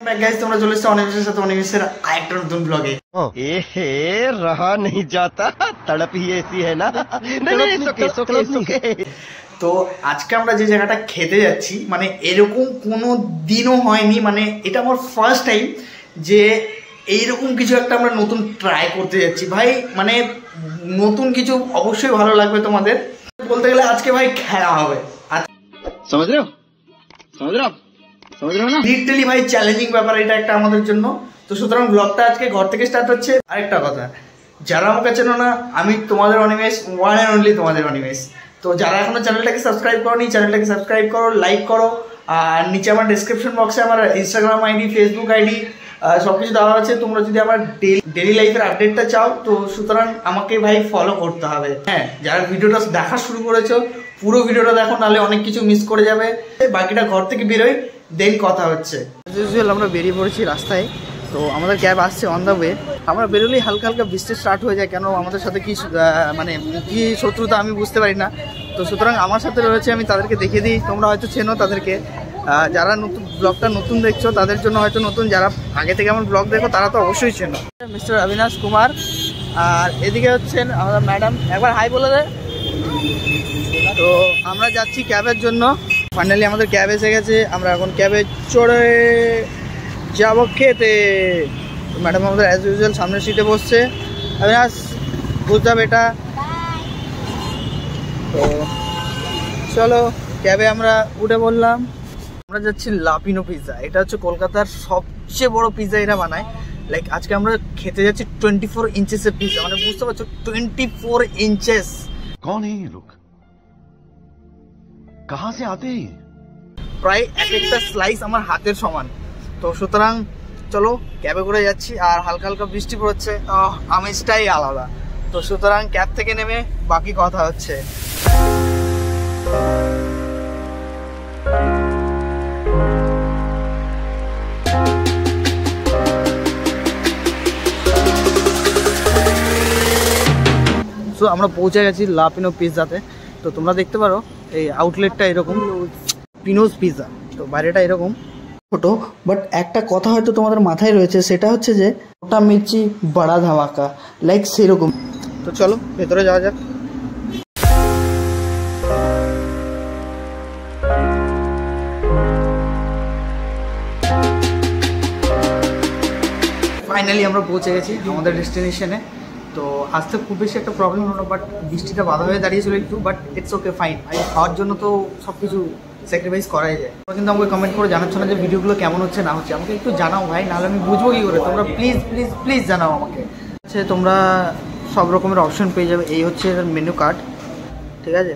Guys তোমরা চলে এসেছো অনিমেষের সাথে অনিমেষের আরেকটা নতুন ব্লগে। এহে रहा नहीं जाता तड़प ही ऐसी है ना। তো আজকে আমরা যে জায়গাটা খেতে যাচ্ছি মানে এরকম কোনো দিনও হয়নি, মানে এটা আমার ফার্স্ট টাইম যে এইরকম কিছু একটা আমরা নতুন ট্রাই করতে যাচ্ছি ভাই। মানে নতুন কিছু অবশ্যই ভালো লাগবে তোমাদের। বলতে গেলে আজকে ভাই খেলা হবে, समझ रहे हो না? লিটারালি ভাই চ্যালেঞ্জিং ব্যাপার এটা একটা আমাদের জন্য। তো সুতরাং ব্লগটা আজকে ঘর থেকে স্টার্ট হচ্ছে। আরেকটা কথা, যারা আমাকে চেনো না, আমি তোমাদের অনিমেষ, ওয়ান অ্যান্ড অনলি তোমাদের অনিমেষ। তো যারা এখনো চ্যানেলটাকে সাবস্ক্রাইব করোনি, চ্যানেলটাকে সাবস্ক্রাইব করো, লাইক করো। আর নিচে আমার ডিসক্রিপশন বক্সে আমার ইনস্টাগ্রাম আইডি, ফেসবুক আইডি সব কিছু দেওয়া আছে। তোমরা যদি আমার ডেলি লাইফের আপডেটটা চাও তো সুতরাং আমাকে ভাই ফলো করতে হবে। হ্যাঁ, যারা ভিডিওটা দেখা শুরু করেছো পুরো ভিডিওটা দেখো, নাহলে অনেক কিছু মিস করে যাবে। বাকিটা ঘর থেকে বেরোই, দেন কথা হচ্ছে। আমরা বেরিয়ে পড়েছি রাস্তায়। তো আমাদের ক্যাব আসছে অন দ্য ওয়ে। আমরা বেরোলেই হালকা হালকা বৃষ্টি স্টার্ট হয়ে যায়। কেন আমাদের সাথে কি মানে কি শত্রুতা আমি বুঝতে পারি না। তো সুতরাং আমার সাথে রয়েছে, আমি তাদেরকে দেখিয়ে দিই। তোমরা হয়তো চেনো তাদেরকে, যারা নতুন ব্লগটা নতুন দেখছো তাদের জন্য হয়তো নতুন, যারা আগে থেকে আমার ব্লগ দেখো তারা তো অবশ্যই চেনো। মিস্টার অবিনাশ কুমার, আর এদিকে হচ্ছেন আমাদের ম্যাডাম। একবার হাই বলে দেয়। তো আমরা যাচ্ছি ক্যাবের জন্য। ফাইনালি আমাদের ক্যাব এসে গেছে, আমরা এখন ক্যাবে চড়ে যাব খেতে। ম্যাডাম আমাদের অ্যাজ ইউজুয়াল সামনের সিটে বসছে। অবিনাশ বুঝতে বেটা। তো চলো ক্যাবে আমরা উঠে বললাম। আমরা যাচ্ছি লাপিনো পিৎজা। এটা হচ্ছে কলকাতার সবচেয়ে বড় পিৎজা এরা বানায়। লাইক আজকে আমরা খেতে যাচ্ছি 24 ইঞ্চেসের পিৎজা। মানে বুঝতে পারছো 24 ইঞ্চেস। कौन है ये लोग, कहां से आते हैं? প্রায় এক একটা স্লাইস আমার হাতের সমান। তো সুতরাং চলো ক্যাবে করে যাচ্ছি, আর হালকা হালকা বৃষ্টি পড়ছে, আমেজটাই আলাদা। তো সুতরাং ক্যাব থেকে নেমে বাকি কথা হচ্ছে। তো আমরা পৌঁছে গেছি লাপিনো পিৎজাতে। তো তোমরা দেখতে পারো এই আউটলেটটা এরকম, পিনোজ পিৎজা। তো বাইরেটা এরকম ছোট, বাট একটা কথা হয়তো তোমাদের মাথায় রয়েছে, সেটা হচ্ছে যে ওটা মির্চি বড়া ধামাকা, লাইক সেরকম। তো চলো ভেতরে যাওয়া যাক। ফাইনালি আমরা পৌঁছে গেছি আমাদের ডেস্টিনেশনে। তো আসতে খুব বেশি একটা প্রবলেম হলো, বাট বৃষ্টিটা বাধা হয়ে দাঁড়িয়েছিল একটু, বাট ইটস ওকে ফাইন। আমি খাওয়ার জন্য তো সব কিছু স্যাক্রিফাইস করাই যায়। তোমরা কিন্তু আমাকে কমেন্ট করে জানাচ্ছ না যে ভিডিওগুলো কেমন হচ্ছে না হচ্ছে। আমাকে একটু জানাও ভাই, নাহলে আমি বুঝবো কী করে। তোমরা প্লিজ প্লিজ প্লিজ জানাও আমাকে। আচ্ছা, তোমরা সব রকমের অপশন পেয়ে যাবে। এই হচ্ছে এর মেনু কার্ড, ঠিক আছে।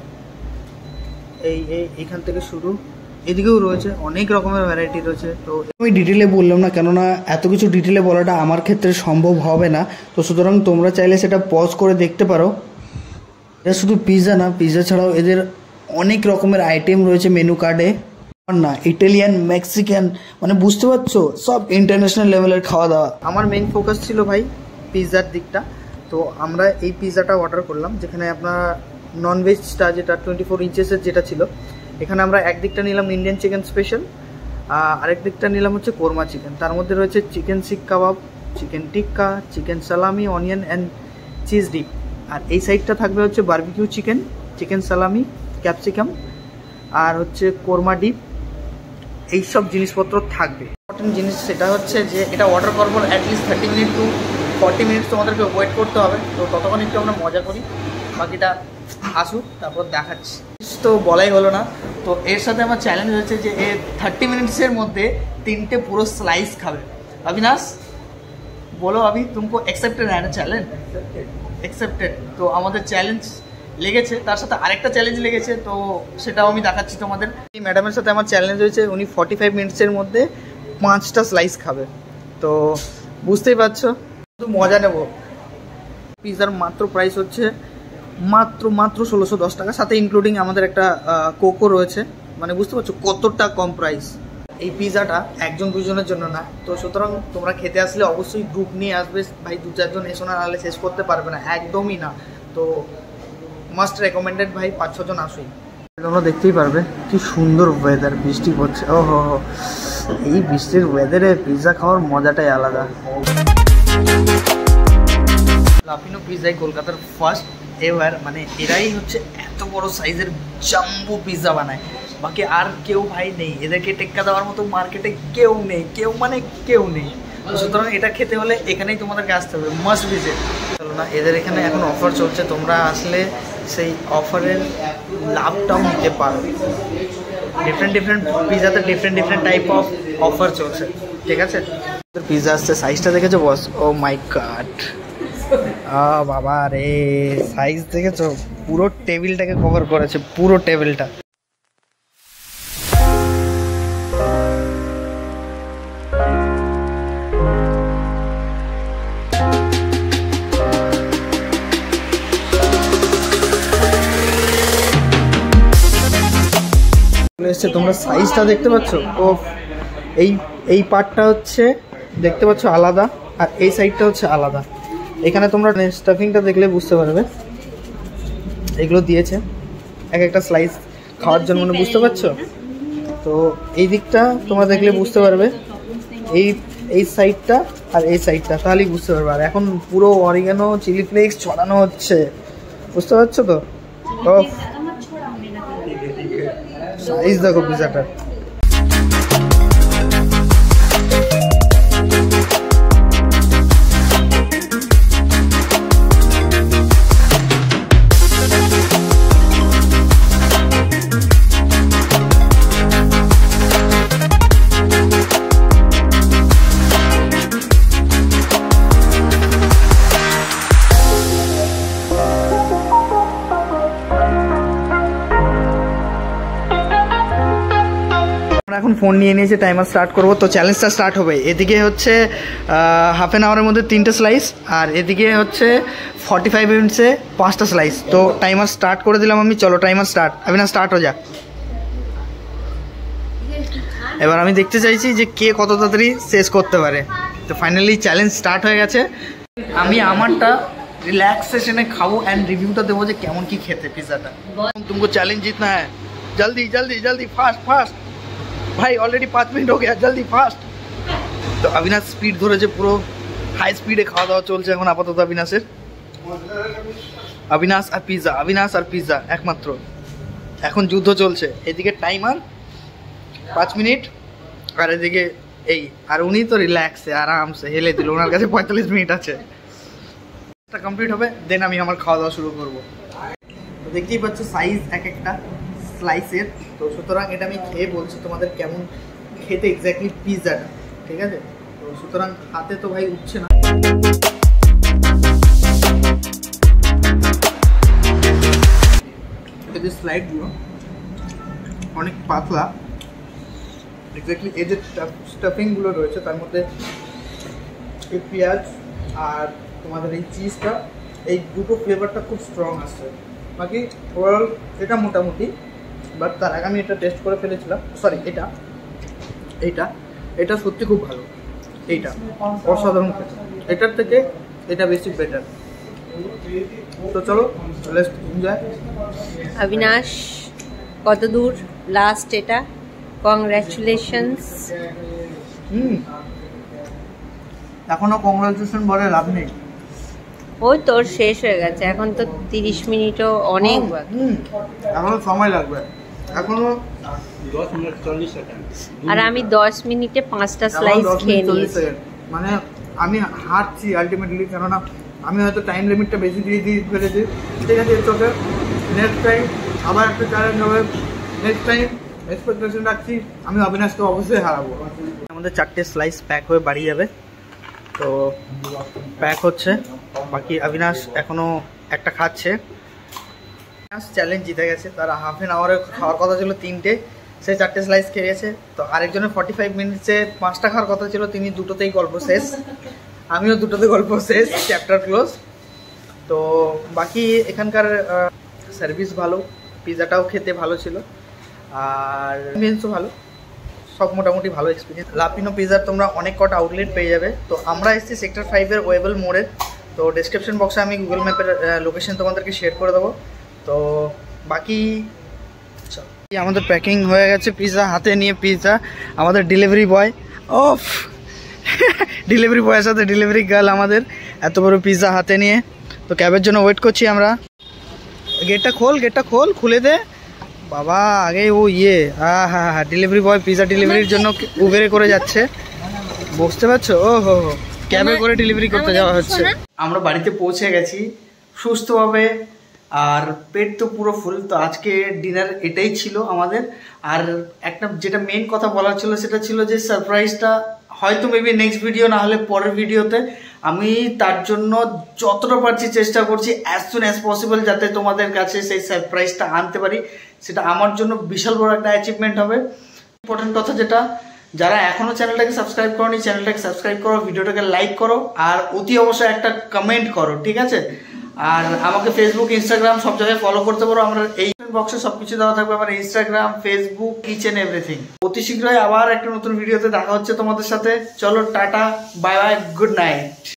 এইখান থেকে শুরু, এদিকেও রয়েছে অনেক রকমের ভ্যারাইটি রয়েছে। তো আমি ডিটেলে বললাম না, কেননা এত কিছু ডিটেলে বলাটা আমার ক্ষেত্রে সম্ভব হবে না। তো সুতরাং তোমরা চাইলে সেটা পজ করে দেখতে পারো। এটা শুধু পিৎজা না, পিৎজা ছাড়াও এদের অনেক রকমের আইটেম রয়েছে মেনু কার্ডে। না ইটালিয়ান, মেক্সিকান, মানে বুঝতে পারছো সব ইন্টারন্যাশনাল লেভেলের খাওয়া দাওয়া। আমার মেইন ফোকাস ছিল ভাই পিৎজার দিকটা। তো আমরা এই পিৎজাটা অর্ডার করলাম, যেখানে আপনার ননভেজটা যেটা 24 ইঞ্চেসের যেটা ছিল, এখানে আমরা একদিকটা নিলাম ইন্ডিয়ান চিকেন স্পেশাল, আরেক দিকটা নিলাম হচ্ছে কোরমা চিকেন। তার মধ্যে রয়েছে chicken seekh kebab, chicken tikka, chicken salami, onion and cheese dip. আর এই সাইডটা থাকবে হচ্ছে barbecue chicken, chicken salami, capsicum, আর হচ্ছে কোরমা ডিপ। এইসব জিনিসপত্র থাকবে। ইম্পর্টেন্ট জিনিস সেটা হচ্ছে যে এটা অর্ডার করবো অ্যাটলিস্ট 30 মিনিট টু 40 মিনিটস তোমাদেরকে ওয়েট করতে হবে। তো ততক্ষণ একটু আমরা মজা করি, বাকিটা আসুক তারপর দেখাচ্ছি। তো বলাই হলো না। তো এর সাথে আমার চ্যালেঞ্জ হচ্ছে যে এর 30 মিনিটসের মধ্যে 3টে পুরো স্লাইস খাবে। অবিনাশ বলো, अभी तुमको एक्सेप्टेड है ना চ্যালেঞ্জ? एक्सेप्टेड। তো আমাদের চ্যালেঞ্জ লেগেছে, তার সাথে আরেকটা চ্যালেঞ্জ লেগেছে, তো সেটাও আমি দেখাচ্ছি তোমাদের। এই ম্যাডামের সাথে আমার চ্যালেঞ্জ হয়েছে, উনি 45 মিনিটসের মধ্যে 5টা স্লাইস খাবে। তো বুঝতেই পারছো, শুধু মজা নেব। পিৎজার মাত্র প্রাইস হচ্ছে মাত্র 1610 টাকা, সাথে ইনক্লুডিং আমাদের একটা কোকো রয়েছে। মানে বুঝতে পারছো কতটা কম প্রাইস। এই পিৎজাটা একজন দুজনের জন্য না। তো সুতরাং তোমরা খেতে আসলে অবশ্যই গ্রুপ নিয়ে আসবে ভাই, 2-4 জন এসো, না নাহলে শেষ করতে পারবে না, একদমই না। তো মাস্ট রেকমেন্ডেড ভাই, 5-6 জন আসুই। তোমরা দেখতেই পারবে কি সুন্দর ওয়েদার, বৃষ্টি পড়ছে। ও হো, এই বৃষ্টির ওয়েদারে পিৎজা খাওয়ার মজাটাই আলাদা। লাপিনো পিৎজাই কলকাতার ফার্স্ট এভার, মানে এরাই হচ্ছে এত বড় সাইজের জাম্বো পিৎজা বানায়, বাকি আর কেউ ভাই নেই, এদেরকে টেক্কা দেওয়ার মতো মার্কেটে কেউ নেই, কেউ নেই। সুতরাং এটা খেতে হলে এখানেই তোমাদেরকে আসতে হবে, মাস্ট ভিজিট। চলো না, এদের এখানে এখন অফার চলছে, তোমরা আসলে সেই অফারের লাভটাও নিতে পারো। ডিফারেন্ট পিৎজাতে ডিফারেন্ট টাইপ অফ অফার চলছে, ঠিক আছে। পিৎজা আসছে, সাইজটা দেখেছো বস? ও মাই গড, বাবা রে, সাইজ দেখেছো? পুরো টেবিলটাকে কভার করেছে, পুরো টেবিলটা। তোমরা সাইজটা দেখতে পাচ্ছ? ও এই পার্টটা হচ্ছে দেখতে পাচ্ছ আলাদা, আর এই সাইডটা হচ্ছে আলাদা। এখানে তোমরা স্টাফিংটা দেখলে বুঝতে পারবে, এগুলো দিয়েছে এক একটা স্লাইস খাওয়ার জন্য, মানে বুঝতে পারছো তো? এই দিকটা তোমরা দেখলে বুঝতে পারবে, এই সাইডটা আর এই সাইডটা, তাহলেই বুঝতে পারবে। আর এখন পুরো অরিগানো চিলি ফ্লেক্স ছড়ানো হচ্ছে, বুঝতে পারছো তো? সাইজ দেখো পিৎজাটার। এখন ফোন নিয়ে নিয়েছে, টাইমার স্টার্ট করবো, তো চ্যালেঞ্জটা স্টার্ট হবে। এদিকে হচ্ছে হাফ অ্যান আওয়ারের মধ্যে 3টে স্লাইস, আর এদিকে হচ্ছে 45 মিনিটসে 5টা স্লাইস। তো টাইমার স্টার্ট করে দিলাম আমি, চলো টাইমার স্টার্ট, না স্টার্ট হয়ে যা। এবার আমি দেখতে চাইছি যে কে কত তাড়াতাড়ি শেষ করতে পারে। তো ফাইনালি চ্যালেঞ্জ স্টার্ট হয়ে গেছে। আমি আমারটা রিল্যাক্সেশনে খাবো অ্যান্ড রিভিউটা দেবো যে কেমন কি খেতে পিৎজাটা। तुमको चैलेंज जीतना है, जल्दी जल्दी जल्दी, फास्ट भाई, ऑलरेडी 5 मिनट हो गया, जल्दी फास्ट। तो अविनाश स्पीड ধরেছে, পুরো হাই স্পিডে খাওয়া দাওয়া চলছে এখন আপাতত অবিনাশের। অবিনাশ আর পিৎজা একমাত্র এখন যুদ্ধ চলছে। এদিকে টাইমার 5 মিনিট, আর এদিকে এই, আর উনি তো রিল্যাক্সে আরামসে হেলে দিল, ওনার কাছে 45 মিনিট আছে। এটা কমপ্লিট হবে, দেন আমি আমার খাওয়া দাওয়া শুরু করবো। তো দেখতেই পাচ্ছ সাইজ এক একটা স্লাইসের, তো সুতরাং এটা আমি খেয়ে বলছি তোমাদের কেমন খেতে এক্স্যাক্টলি পিৎজাটা, ঠিক আছে? তো সুতরাং হাতে তো ভাই উঠছে না। এই যে স্লাইডগুলো অনেক পাতলা, এক্স্যাক্টলি এই যে স্টাফিংগুলো রয়েছে তার মধ্যে এই পেঁয়াজ আর তোমাদের এই চিজটা, এই দুটো ফ্লেভারটা খুব স্ট্রং আসছে। বাকি ওভারঅল এটা মোটামুটি, বাট তার আগে আমি এটা টেস্ট করে ফেলেছিলাম, সরি এটা সত্যি খুব ভালো, এইটা অসাধারণ খেতে, এটার থেকে এটা বেশি বেটার। তো চলো লেটস এনজয়। অবিনাশ কত দূর লাস্ট, এটা কংগ্রাচুলেশনস। এখনো কংগ্রাচুলেশন বলে লাভ নেই, ওই তোর শেষ হয়ে গেছে, এখন তো 30 মিনিটও অনেক বাকি, এখনো সময় লাগবে, এখনো 10 মিনিট 40 সেকেন্ড, আর আমি 10 মিনিটে 5টা স্লাইস খেয়ে নিয়েছি। মানে আমি হারছি আলটিমেটলি, কেননা আমি হয়তো টাইম লিমিটটা বেশি দিয়ে ফেলেছি। ঠিক আছে, চোখে নেক্সট টাইম আবার একটা চ্যালেঞ্জ হবে, নেক্সট টাইম এক্সপেকটেশন রাখছি আমি অবিনাশকে অবশ্যই হারাবো। আমাদের 4টে স্লাইস প্যাক হয়ে বাড়ি যাবে, তো প্যাক হচ্ছে, বাকি অবিনাশ এখনো একটা খাচ্ছে। চ্যালেঞ্জ জিতে গেছে, তারা হাফ অ্যান আওয়ারে খাওয়ার কথা ছিল 3টে, সে 4টে স্লাইস খেয়েছে। তো আরেকজনের 45 মিনিটসে 5টা খাওয়ার কথা ছিল, তিনি দুটোতেই গল্প শেষ, আমিও দুটোতে গল্প শেষ, চ্যাপ্টার ক্লোজ। তো বাকি এখানকার সার্ভিস ভালো, পিৎজাটাও খেতে ভালো ছিল, আর এক্সপিরিয়েন্সও ভালো, সব মোটামুটি ভালো এক্সপিরিয়েন্স। লাপিনো পিৎজার তোমরা অনেক কটা আউটলেট পেয়ে যাবে। তো আমরা এসেছি সেক্টর 5-এর ওয়েবল মোড়ের, তো ডেসক্রিপশন বক্সে আমি গুগল ম্যাপের লোকেশন তোমাদেরকে শেয়ার করে দেবো। তো বাকি আমাদের প্যাকিং হয়ে গেছে, পিৎজা হাতে নিয়ে পিৎজা আমাদের ডেলিভারি বয়, ওফ ডেলিভারি বয়ের সাথে ডেলিভারি গার্ল আমাদের এত বড় পিৎজা হাতে নিয়ে। তো ক্যাবের জন্য ওয়েট করছি আমরা। গেটটা খোল, খুলে দে বাবা। আগে ও হ্যাঁ ডেলিভারি বয় পিৎজা ডেলিভারির জন্য উবেরে করে যাচ্ছে, বুঝতে পারছো? ও হো ক্যাবে করে ডেলিভারি করতে যাওয়া হচ্ছে। আমরা বাড়িতে পৌঁছে গেছি সুস্থভাবে, আর পেট তো পুরো ফুল। তো আজকে ডিনার এটাই ছিল আমাদের। আর একটা যেটা মেন কথা বলার ছিল সেটা ছিল যে সারপ্রাইজটা হয়তো মেবি নেক্সট ভিডিও না হলে পরের ভিডিওতে আমি তার জন্য যতটা পারছি চেষ্টা করছি অ্যাজ সুন অ্যাজ পসিবল যাতে তোমাদের কাছে সেই সারপ্রাইজটা আনতে পারি। সেটা আমার জন্য বিশাল বড় একটা অ্যাচিভমেন্ট হবে। ইম্পর্টেন্ট কথা যেটা, যারা এখনো চ্যানেলটাকে সাবস্ক্রাইব করোনি চ্যানেলটাকে সাবস্ক্রাইব করো, ভিডিওটাকে লাইক করো, আর অতি অবশ্যই একটা কমেন্ট করো, ঠিক আছে? আর আমাকে ফেসবুক ইনস্টাগ্রাম সব জায়গায় ফলো করতে পারো। আমরা এই বক্সে সবকিছু দেওয়া থাকবে, আমার Instagram Facebook each and everything. অতি শীঘ্রই আবার একটা নতুন ভিডিওতে দেখা হচ্ছে তোমাদের সাথে। চলো tata, bye bye, good night.